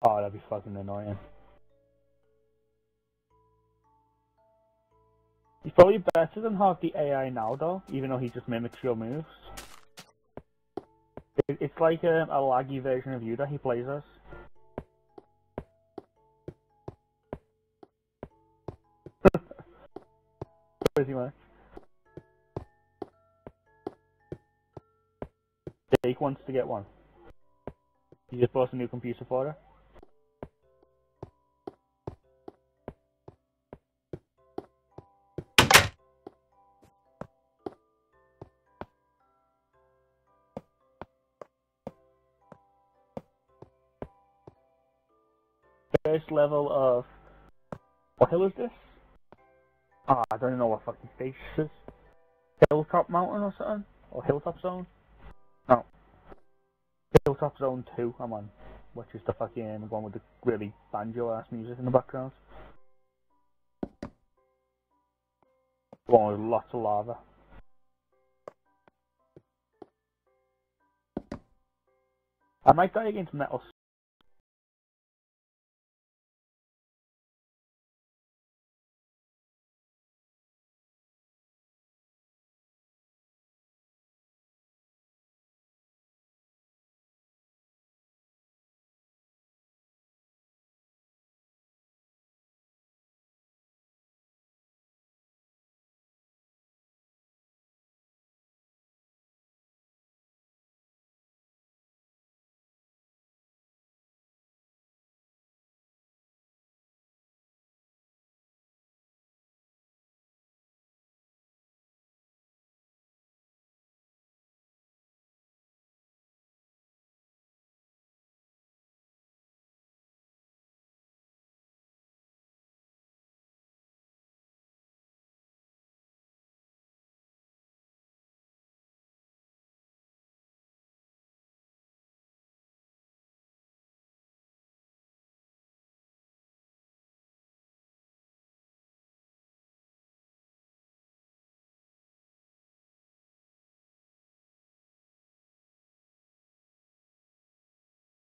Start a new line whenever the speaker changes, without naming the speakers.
Oh, that'd be fucking annoying. He's probably better than half the AI now, though, even though he just mimics your moves. It's like a laggy version of you that he plays as. Pretty much. Jake wants to get one. You just bought a new computer for her. First level of... What hill is this? Ah, I don't even know what fucking stage this is. Hilltop Mountain or something? Or Hilltop Zone? No. Hilltop Zone 2 I'm on. Which is the fucking one with the really banjo-ass music in the background. One with lots of lava. I might die against metal